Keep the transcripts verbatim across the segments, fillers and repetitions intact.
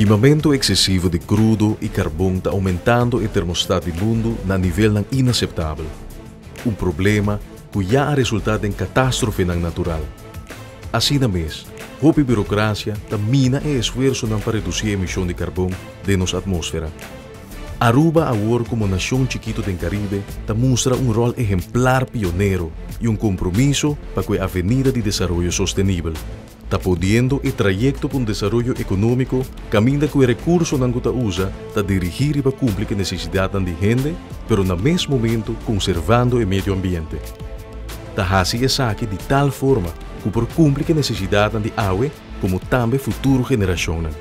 queimamento excessivo de crudo e carvão está aumentando o termostato do mundo na nível inaceitável. Um problema que já é resultado em catástrofe natural. Assim mesmo, a burocracia também é esforço para reduzir a emissão de carvão de nossa atmosfera. Aruba, agora como nação chiquito do Caribe, mostra um rol exemplar pioneiro e um compromisso para a Avenida de Desenvolvimento Sustentável. Está podendo o trajecto para um desenvolvimento econômico, caminha com o recurso que está usa para dirigir e para cumprir a necessidade da gente, mas no mesmo momento conservando o meio ambiente. Está fazendo isso aqui de tal forma que por cumprir a necessidade de água, como também futuras gerações.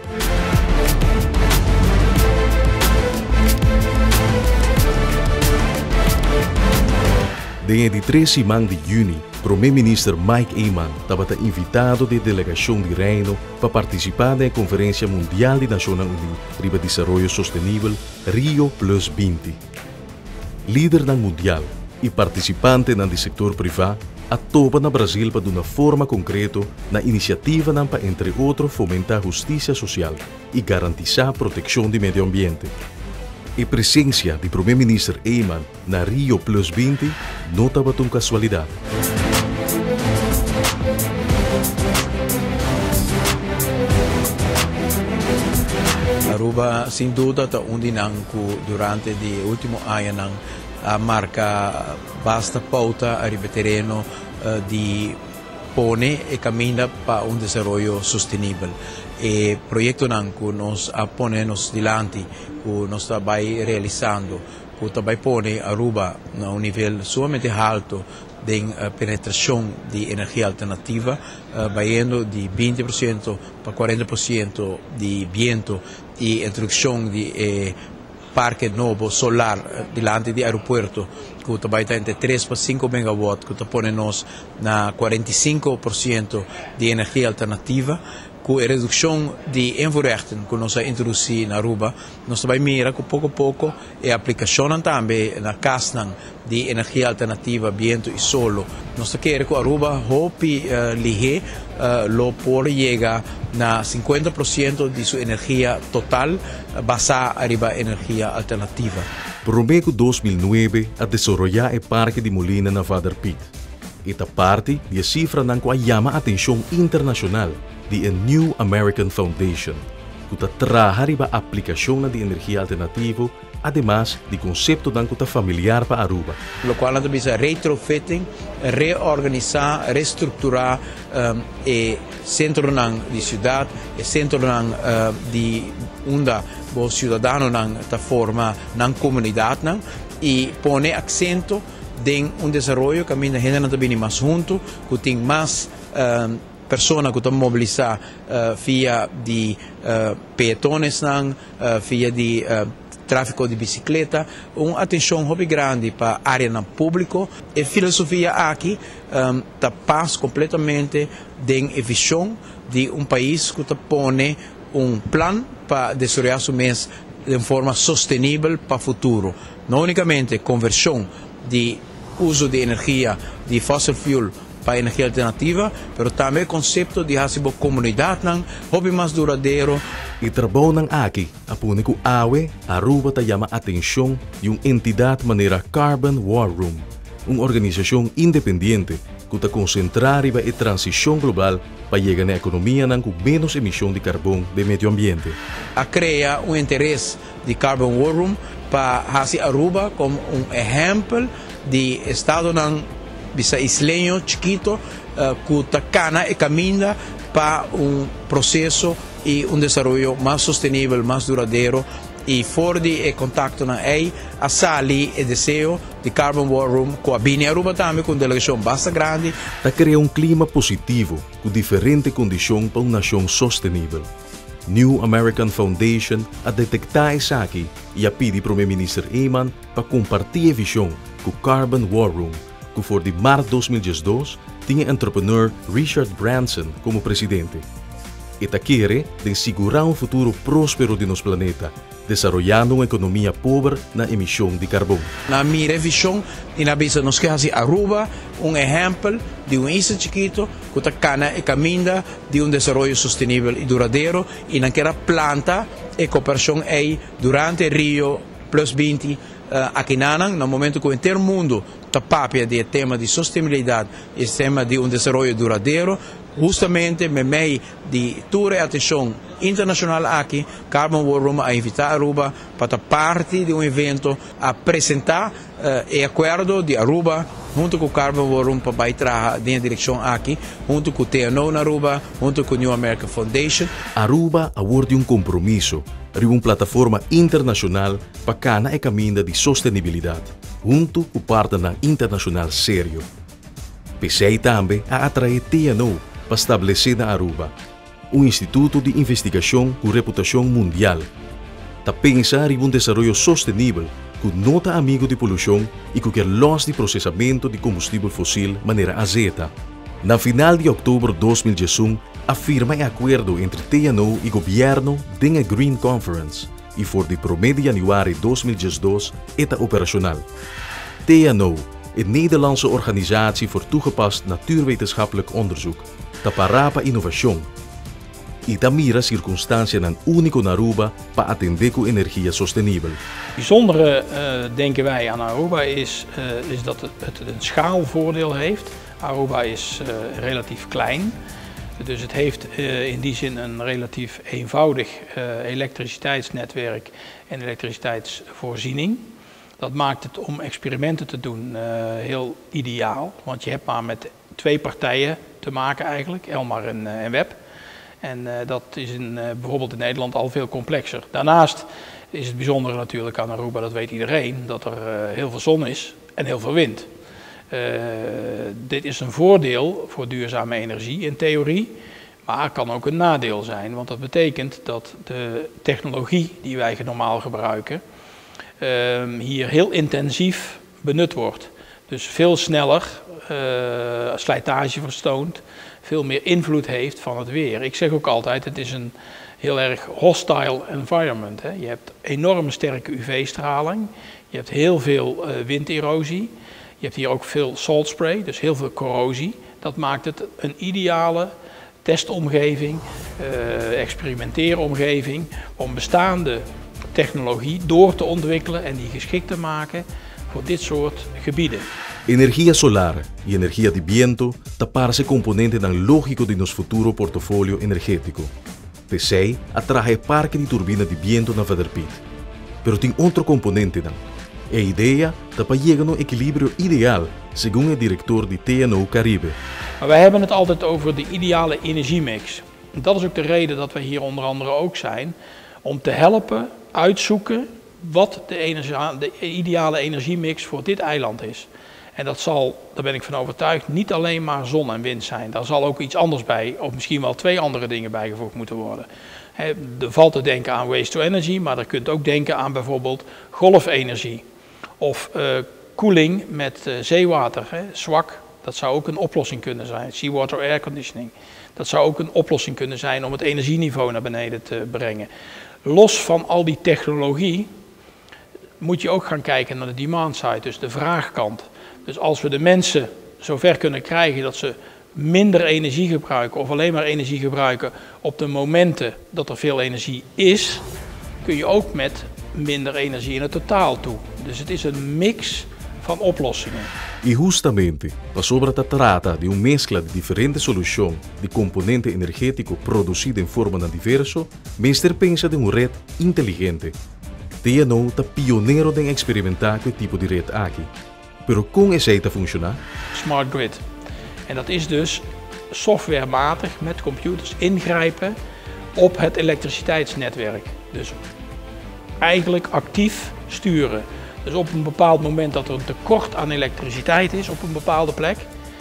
Desde três semanas de junho, o primeiro-ministro Mike Eyman estava invitado de delegação de Reino para participar da Conferência Mundial de Nações Unidas sobre Desenvolvimento Sustentável Rio plus vinte. Líder do Mundial e participante do setor privado, atopa no Brasil para dar uma forma concreta na iniciativa para, entre outros, fomentar a justiça social e garantizar a proteção do meio ambiente. A presença do primeiro-ministro Eyman na Rio plus vinte não estava uma casualidade. Aruba, sem dúvida, é um dinâmico durante o último ano a marca basta pauta a terreno de pone e caminha para um desenvolvimento sustentável. E o projeto que nos apone nos dilante, que nós estamos realizando, que também põe Aruba a um nível sumamente alto de penetração de energia alternativa, vai de vinte por cento para quarenta por cento de vento e introdução de eh, parque novo solar dilante do aeroporto, que também está entre três para cinco megawatts, que põe nos na quarenta e cinco por cento de energia alternativa, com a redução de inverter que nós introduzimos na Aruba, nós também mira que pouco a pouco a aplicação também na casa de energia alternativa, vento e solo. Nós queremos que a Aruba hope uh, lige uh, lo por chegar na cinquenta por cento de sua energia total uh, basada na energia alternativa. Promego dois mil e nove a desarrollar o parque de Molina na Vader Pit. Esta parte de cifra não chama a atenção internacional de a New American Foundation, que trabalha a aplicação de energia alternativa, además de conceito que familiar para Aruba. Lo qual nós temos retrofitting, reorganizar, reestruturar um, o centro de cidade, o centro uh, de onde o cidadão está forma na comunidade e põe acento em um desenvolvimento que a minha gente também mais junto, que tem mais um, pessoas que estão mobilizadas uh, via de uh, peatones, uh, via de uh, tráfego de bicicleta, uma atenção muito grande para a área pública. A filosofia aqui está um, passa completamente da visão de um país que põe um plano para desenvolver o mês de forma sustentável para o futuro. Não unicamente conversão de uso de energia de fossil fuel para energia alternativa, mas também o conceito de fazer uma comunidade hobby mais duradouro. E trabalho aqui, apune que a água, Aruba chama a atenção de uma entidade maneira Carbon War Room, uma organização independente que está concentrada em a transição global para chegar na economia com menos emissão de carbono do meio ambiente. A criar um interesse de Carbon War Room para fazer Aruba como um exemplo de estado bisa isleño chiquito uh, que tacana e caminha para um processo e um desenvolvimento mais sustentável, mais duradouro e fora de contato na E I, a sali e desejo de Carbon War Room com a Bini Aruba também com delegação bastante grande. Está criando um clima positivo com diferentes condições para uma nação sustentável. New American Foundation a detectar isso aqui e a pedir para o primeiro-ministro Eyman para compartilhar a visão com o Carbon War Room, que for de março de dois mil e dois tinha o entrepreneur Richard Branson como presidente. Esta quer de assegurar um futuro próspero de nosso planeta desarrollando uma economia pobre na emissão de carbono. Na minha revisão, na visa nos quase Aruba, um exemplo de um país chiquito que está cana e caminha de um desenvolvimento sustentável e duradouro e naquela planta e cooperação aí durante Rio plus vinte uh, aqui nanang, no momento que o inteiro mundo está papia de tema de sustentabilidade e tema de um desenvolvimento duradouro, justamente me meio de toda a atenção internacional aqui, Carbon War Room a invitar Aruba para parte de um evento a apresentar uh, o acordo de Aruba junto com o Carbon War Room para baitar na direção aqui, junto com o T N O na Aruba, junto com o New American Foundation. Aruba aborda um compromisso de uma plataforma internacional para cana e caminho de sustentabilidade, junto com o partner internacional sério. P C I também a atrair T N O para estabelecer na Aruba um instituto de investigação com reputação mundial. Está pensar em um desenvolvimento sustentável que não está amigo de poluição e que quer los de processamento de combustível fóssil de maneira azeta. Na final de outubro de dois mil e dezoito, afirma um acordo entre T N O e governo de a Green Conference e for de primeiro de januari dois mil e dezoito está operacional. T N O, een Nederlandse organisatie voor toegepast natuurwetenschappelijk onderzoek, está para para inovação e está mira circunstância nan único na Aruba para atender com energia sustentável. Het bijzondere uh, denken wij aan Aruba is, uh, is dat het, het een schaalvoordeel heeft. Aruba is uh, relatief klein, dus het heeft uh, in die zin een relatief eenvoudig uh, elektriciteitsnetwerk en elektriciteitsvoorziening. Dat maakt het om experimenten te doen uh, heel ideaal, want je hebt maar met twee partijen te maken eigenlijk, Elmar en, uh, en Web. En uh, dat is in, uh, bijvoorbeeld in Nederland al veel complexer. Daarnaast is het bijzondere natuurlijk aan Aruba, dat weet iedereen, dat er uh, heel veel zon is en heel veel wind. Uh, dit is een voordeel voor duurzame energie in theorie, maar kan ook een nadeel zijn. Want dat betekent dat de technologie die wij normaal gebruiken uh, hier heel intensief benut wordt. Dus veel sneller uh, slijtage vertoont, veel meer invloed heeft van het weer. Ik zeg ook altijd, het is een heel erg hostile environment. Hè. Je hebt enorm sterke U V-straling, je hebt heel veel uh, winderosie, je hebt hier ook veel salt spray, dus heel veel corrosie. Dat maakt het een ideale testomgeving, uh, experimenteeromgeving om bestaande technologie door te ontwikkelen en die geschikt te maken voor dit soort gebieden. Energia solar e energia de viento taparse componente dan lógico de nos futuro portfolio energético. P C I atrae parque de turbina de viento na Vaderpit. Pero tem outro componente dan. A ideia está para chegar a um equilíbrio ideal, segundo o diretor de T N O Caribe. Maar wij hebben het altijd over de ideale energiemix. Dat is ook de reden dat wij hier onder andere ook zijn, om te helpen uitzoeken wat de, energie, de ideale energiemix voor dit eiland is. En dat zal, daar ben ik van overtuigd, niet alleen maar zon en wind zijn. Daar zal ook iets anders bij, of misschien wel twee andere dingen bijgevoegd moeten worden. He, er valt te denken aan waste to energy, maar je kunt ook denken aan bijvoorbeeld golfenergie. Of uh, koeling met uh, zeewater, he, zwak, dat zou ook een oplossing kunnen zijn. Seawater air conditioning, dat zou ook een oplossing kunnen zijn om het energieniveau naar beneden te brengen. Los van al die technologie moet je ook gaan kijken naar de demand side, dus de vraagkant. Dus als we de mensen zover kunnen krijgen dat ze minder energie gebruiken of alleen maar energie gebruiken op de momenten dat er veel energie is, kun je ook met minder energie in het totaal toe. Dus het is een mix van oplossingen. E justamente, a sobra trata de uma mescla de diferentes soluções de componente energético produzido em forma diversa, Mister pensa de uma rede inteligente. T N O está pioneiro em experimentar com tipo de rede aqui. Pero como is het te functioneren? Smart grid. En dat is dus softwarematig met computers ingrijpen op het elektriciteitsnetwerk. Dus eigenlijk actief sturen. Dus op een bepaald moment dat er een tekort aan elektriciteit is op een bepaalde plek,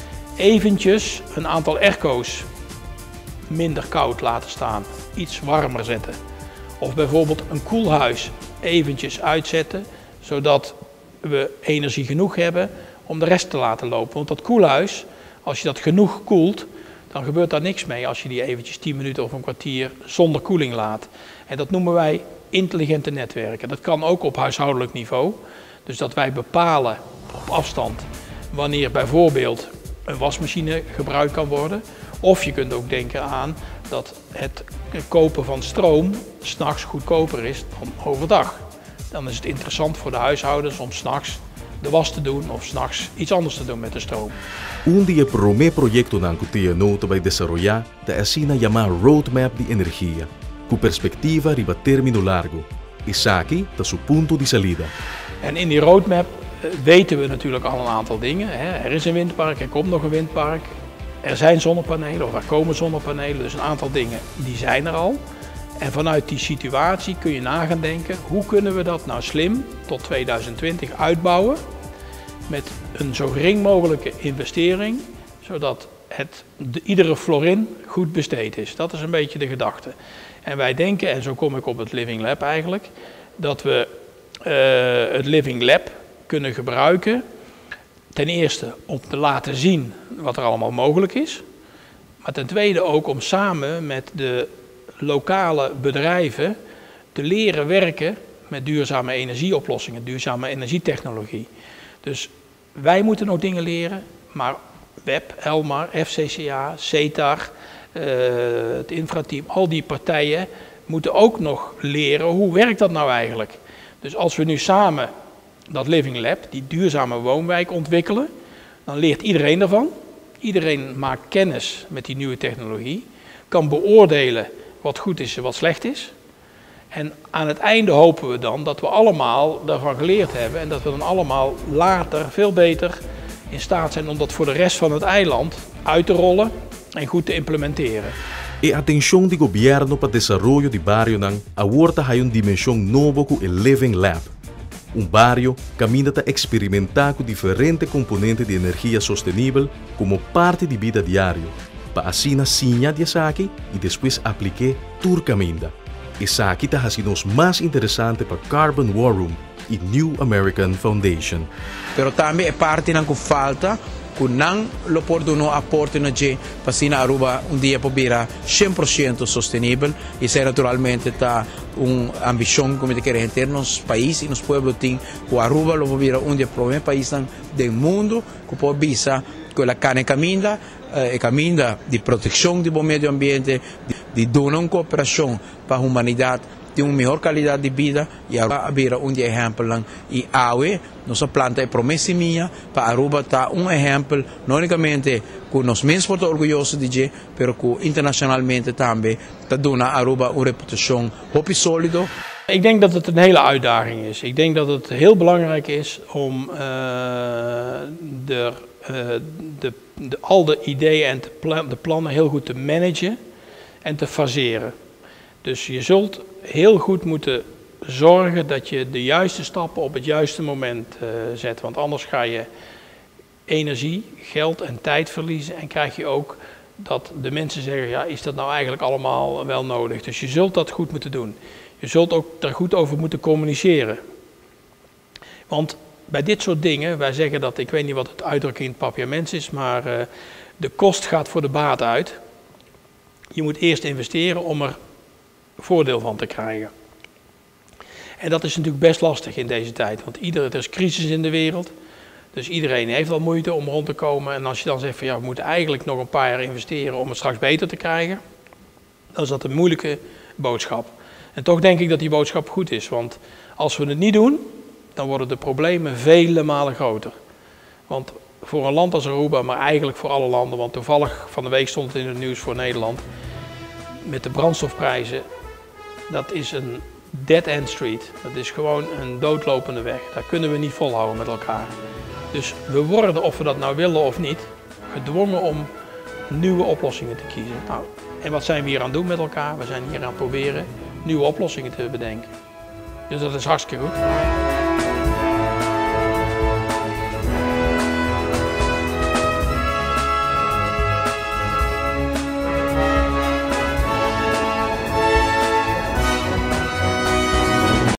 eventjes een aantal airco's minder koud laten staan, iets warmer zetten. Of bijvoorbeeld een koelhuis eventjes uitzetten, zodat we energie genoeg hebben om de rest te laten lopen. Want dat koelhuis, als je dat genoeg koelt, dan gebeurt daar niks mee als je die eventjes tien minuten of een kwartier zonder koeling laat. En dat noemen wij intelligente netwerken. Dat kan ook op huishoudelijk niveau. Dus dat wij bepalen op afstand wanneer bijvoorbeeld een wasmachine gebruikt kan worden. Of je kunt ook denken aan dat het kopen van stroom 's nachts goedkoper is dan overdag. Dan is het interessant voor de huishoudens om 's nachts de was te doen of 's nachts iets anders te doen met de stroom. Un dia primeiro proyecto na Ancutia Nota vai desarrollar da asina llamada Roadmap de Energia, com perspectiva riba termino largo. Isaki da su punto di salida. En in die roadmap weten we natuurlijk al een aantal dingen. Er is een windpark, er komt nog een windpark. Er zijn zonnepanelen of er komen zonnepanelen, dus een aantal dingen die zijn er al. En vanuit die situatie kun je na gaan denken, hoe kunnen we dat nou slim tot tweeduizend twintig uitbouwen met een zo gering mogelijke investering, zodat het, de, iedere florin goed besteed is. Dat is een beetje de gedachte. En wij denken, en zo kom ik op het Living Lab eigenlijk, dat we uh, het Living Lab kunnen gebruiken. Ten eerste om te laten zien wat er allemaal mogelijk is. Maar ten tweede ook om samen met de lokale bedrijven te leren werken met duurzame energieoplossingen, duurzame energietechnologie. Dus wij moeten nog dingen leren, maar W E P, Elmar, F C C A, CETAR, uh, het infrateam, al die partijen moeten ook nog leren hoe werkt dat nou eigenlijk. Dus als we nu samen dat Living Lab, die duurzame woonwijk ontwikkelen, dan leert iedereen ervan. Iedereen maakt kennis met die nieuwe technologie, kan beoordelen wat goed is en wat slecht is. En aan het einde hopen we dan dat we allemaal daarvan geleerd hebben en dat we dan allemaal later veel beter in staat zijn om dat voor de rest van het eiland uit te rollen en goed te implementeren. E atención do governo para desarrollo de barrio nang ahorita hay un dimensión novo com el Living Lab. Um barrio caminha a experimentar com diferentes componentes de energia sostenível como parte de vida diário, para assim sinha de Isaki e depois aplique tur caminda. Isaki está fazendo os mais interessante para Carbon War Room e New American Foundation. Pero também é parte não falta que não lo portam aporte na G para assim Aruba um dia para cem por cento sustentável e isso naturalmente tá uma ambição como de querer ter nos países e nos pueblos tem que Aruba lo para um dia para o primeiro país do mundo que pode visa que a carne caminha e caminha de proteção do meio ambiente de donar uma cooperação para a humanidade de uma melhor qualidade de vida e Aruba um dia exemplo e awe nossa planta é promessa minha para Aruba tá um exemplo não unicamente que nós mesmos estamos orgulhosos de je, pero que internacionalmente também tá dona Aruba uma reputação hoop sólido. Ik denk dat het een hele uitdaging is. Ik denk dat het heel belangrijk is om uh, de, uh, de, de, al de ideeën en de, de plannen heel goed te managen en te faseren. Dus je zult heel goed moeten zorgen dat je de juiste stappen op het juiste moment uh, zet. Want anders ga je energie, geld en tijd verliezen en krijg je ook dat de mensen zeggen, ja, is dat nou eigenlijk allemaal wel nodig? Dus je zult dat goed moeten doen. Je zult ook er goed over moeten communiceren. Want bij dit soort dingen, wij zeggen dat, ik weet niet wat het uitdrukking in het papiaments is, maar uh, de kost gaat voor de baat uit. Je moet eerst investeren om er voordeel van te krijgen. En dat is natuurlijk best lastig in deze tijd, want ieder, er is crisis in de wereld. Dus iedereen heeft al moeite om rond te komen. En als je dan zegt van ja, we moeten eigenlijk nog een paar jaar investeren om het straks beter te krijgen, dan is dat een moeilijke boodschap. En toch denk ik dat die boodschap goed is, want als we het niet doen, dan worden de problemen vele malen groter. Want voor een land als Aruba, maar eigenlijk voor alle landen, want toevallig van de week stond het in het nieuws voor Nederland, met de brandstofprijzen, dat is een dead-end street. Dat is gewoon een doodlopende weg. Daar kunnen we niet volhouden met elkaar. Dus we worden, of we dat nou willen of niet, gedwongen om nieuwe oplossingen te kiezen. Nou, en wat zijn we hier aan het doen met elkaar? We zijn hier aan het proberen nieuwe oplossingen te bedenken. Dus dat is hartstikke goed.